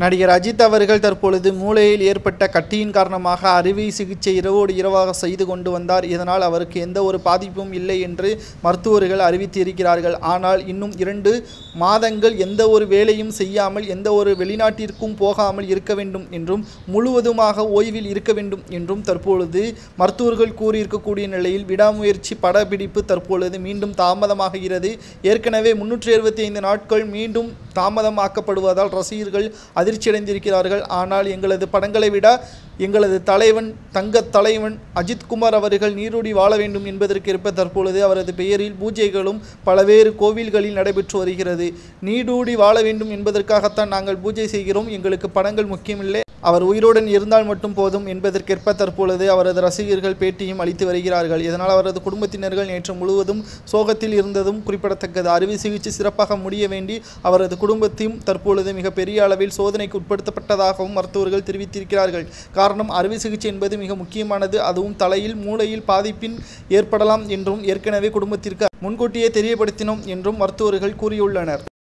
நடிகர் அஜித் அவர்கள் தற்பொழுது மூளையில் ஏற்பட்ட கட்டியின் காரணமாக அறுவை சிகிச்சை இரவோடு இரவாக செய்து கொண்டு வந்தார். இதனால் அவருக்கு எந்த ஒரு பாதிப்பும் இல்லை என்று மருத்துவர்கள் அறிவித்திருக்கிறார்கள். ஆனால் இன்னும் 2 மாதங்கள் எந்த ஒரு வேலையும் செய்யாமல் எந்த ஒரு வெளிநாட்டிற்கும் போகாமல் இருக்க வேண்டும் என்றும் முழுவதுமாக ஓய்வில் இருக்க வேண்டும் என்றும் தற்பொழுது மருத்துவர்கள் கூறியிருக்கக்கூடிய நிலையில் விடாமுயற்சி படப்பிடிப்பு தற்பொழுது மீண்டும் தாமதமாகிறது. ஏற்கனவே 365 நாட்கள் மீண்டும் தாமதமாக்கப்படுவதால் ரசிகர்கள் அதிர்ச்சியடைந்திருக்கிறார்கள். ஆனால் எங்களது படங்களை விட எங்களது தலைவன் தங்கத் தலைவன் அஜித் குமார் அவர்கள் நீடூடி வாழ வேண்டும் என்பதற்கேற்ப தற்பொழுது அவரது பெயரில் பூஜைகளும் பல்வேறு கோவில்களில் நடைபெற்று வருகிறது. நீடூடி வாழ வேண்டும் என்பதற்காகத்தான் நாங்கள் பூஜை செய்கிறோம். எங்களுக்கு படங்கள் முக்கியமில்லை, அவர் உயிருடன் இருந்தால் மட்டும் போதும் என்பதற்கேற்ப தற்பொழுது அவரது ரசிகர்கள் பேட்டியும் அளித்து வருகிறார்கள். இதனால் அவரது குடும்பத்தினர்கள் நேற்று முழுவதும் சோகத்தில் இருந்ததும் குறிப்பிடத்தக்கது. அறுவை சிகிச்சை சிறப்பாக முடிய வேண்டி அவரது குடும்பத்தையும் தற்பொழுது மிகப்பெரிய அளவில் சோதனைக்கு உட்படுத்தப்பட்டதாகவும் மருத்துவர்கள் தெரிவித்திருக்கிறார்கள். காரணம், அறுவை சிகிச்சை என்பது மிக முக்கியமானது. அதுவும் தலையில் மூளையில் பாதிப்பின் ஏற்படலாம் என்றும் ஏற்கனவே குடும்பத்திற்கு முன்கூட்டியே தெரியப்படுத்தினோம் என்றும் மருத்துவர்கள் கூறியுள்ளனர்.